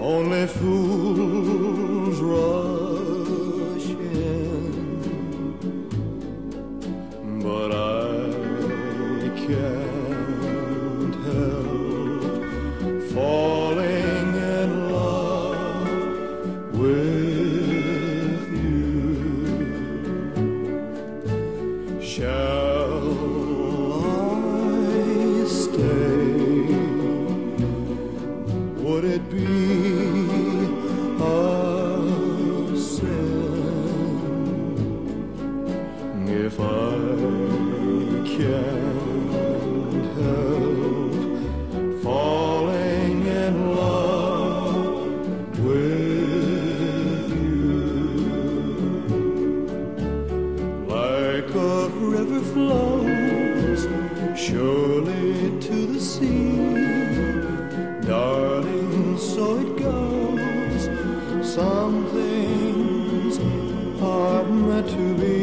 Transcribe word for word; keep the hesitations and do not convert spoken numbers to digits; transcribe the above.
Only fools rush in, but I can't help falling in love with you. Shall I stay? Would it be a sin if I can't help falling in love with you? Like a river flows surely to the sea, darling, so it goes. Some things are meant to be.